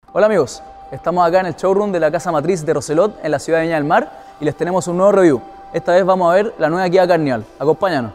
Hola amigos, estamos acá en el showroom de la casa matriz de Roselot en la ciudad de Viña del Mar y les tenemos un nuevo review. Esta vez vamos a ver la nueva Kia Carnival. Acompáñanos.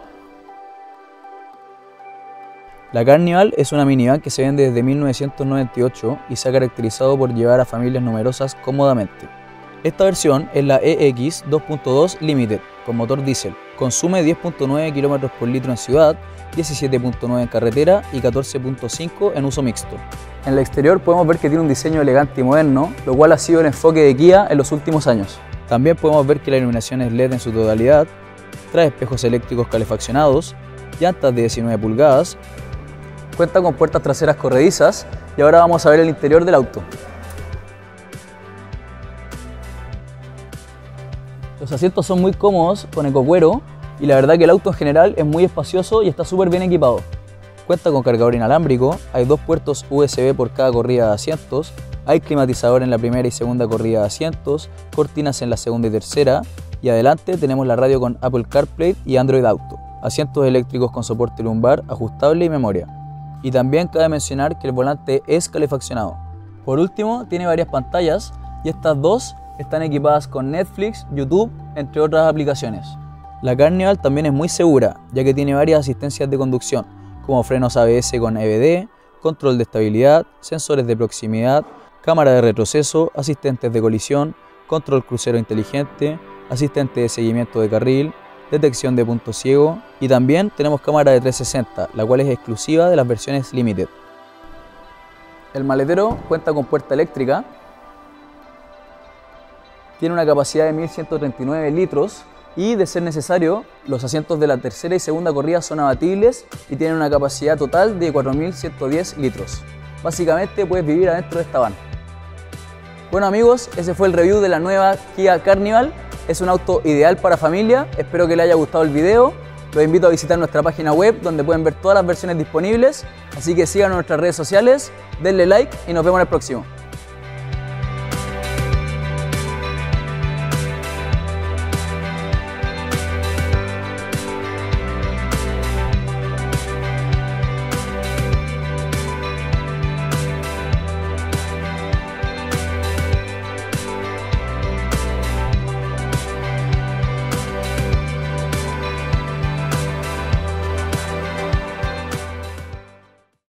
La Carnival es una minivan que se vende desde 1998 y se ha caracterizado por llevar a familias numerosas cómodamente. Esta versión es la EX 2.2 Limited con motor diésel. Consume 10.9 km por litro en ciudad, 17.9 en carretera y 14.5 en uso mixto. En el exterior podemos ver que tiene un diseño elegante y moderno, lo cual ha sido el enfoque de Kia en los últimos años. También podemos ver que la iluminación es LED en su totalidad, trae espejos eléctricos calefaccionados, llantas de 19 pulgadas, cuenta con puertas traseras corredizas y ahora vamos a ver el interior del auto. Los asientos son muy cómodos con ecocuero y la verdad que el auto en general es muy espacioso y está súper bien equipado. Cuenta con cargador inalámbrico, hay 2 puertos USB por cada corrida de asientos, hay climatizador en la primera y segunda corrida de asientos, cortinas en la segunda y tercera y adelante tenemos la radio con Apple CarPlay y Android Auto, asientos eléctricos con soporte lumbar, ajustable y memoria. Y también cabe mencionar que el volante es calefaccionado. Por último, tiene varias pantallas y estas dos están equipadas con Netflix, YouTube, entre otras aplicaciones. La Carnival también es muy segura, ya que tiene varias asistencias de conducción, como frenos ABS con EBD, control de estabilidad, sensores de proximidad, cámara de retroceso, asistentes de colisión, control crucero inteligente, asistente de seguimiento de carril, detección de punto ciego y también tenemos cámara de 360, la cual es exclusiva de las versiones Limited. El maletero cuenta con puerta eléctrica, tiene una capacidad de 1139 litros y, de ser necesario, los asientos de la tercera y segunda corrida son abatibles y tienen una capacidad total de 4110 litros. Básicamente puedes vivir adentro de esta van. Bueno amigos, ese fue el review de la nueva Kia Carnival. Es un auto ideal para familia, espero que les haya gustado el video. Los invito a visitar nuestra página web donde pueden ver todas las versiones disponibles. Así que síganos en nuestras redes sociales, denle like y nos vemos en el próximo.